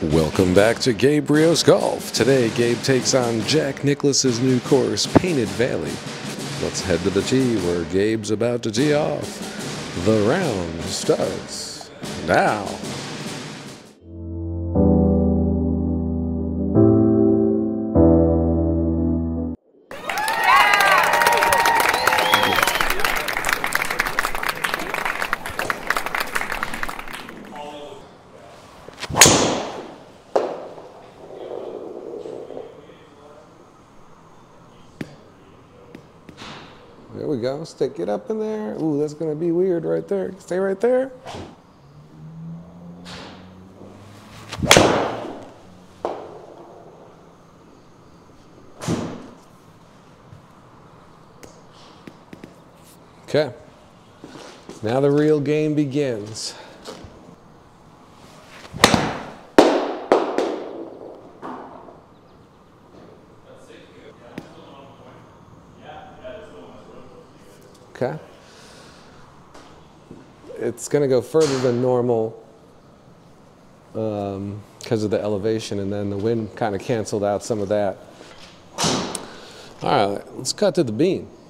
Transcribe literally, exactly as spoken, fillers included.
Welcome back to Gabe Rios Golf. Today, Gabe takes on Jack Nicklaus's new course, Painted Valley. Let's head to the tee where Gabe's about to tee off. The round starts now. There we go. Stick it up in there. Ooh, that's going to be weird right there. Stay right there. Okay. Now the real game begins. Okay. It's going to go further than normal um, because of the elevation, and then the wind kind of canceled out some of that. All right, let's cut to the bean.